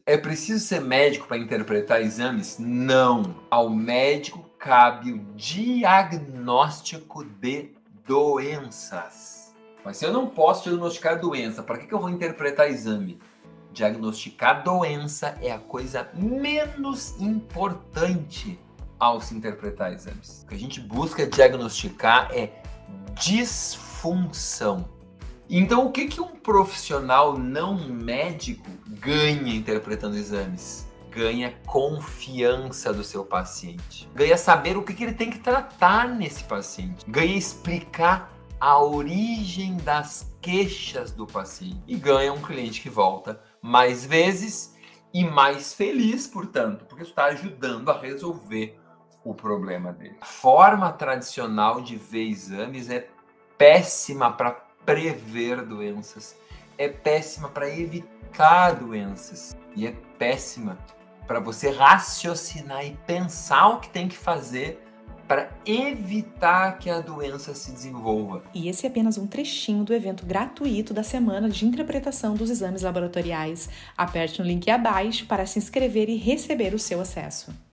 É preciso ser médico para interpretar exames? Não. Ao médico cabe o diagnóstico de doenças. Mas se eu não posso diagnosticar doença, para que eu vou interpretar exame? Diagnosticar doença é a coisa menos importante ao se interpretar exames. O que a gente busca diagnosticar é disfunção. Então, o que um profissional não médico ganha interpretando exames? Ganha confiança do seu paciente. Ganha saber o que ele tem que tratar nesse paciente. Ganha explicar a origem das queixas do paciente. E ganha um cliente que volta mais vezes e mais feliz, portanto, porque está ajudando a resolver o problema dele. A forma tradicional de ver exames é péssima para prever doenças, é péssima para evitar doenças e é péssima para você raciocinar e pensar o que tem que fazer para evitar que a doença se desenvolva. E esse é apenas um trechinho do evento gratuito da Semana de Interpretação dos Exames Laboratoriais. Aperte no link abaixo para se inscrever e receber o seu acesso.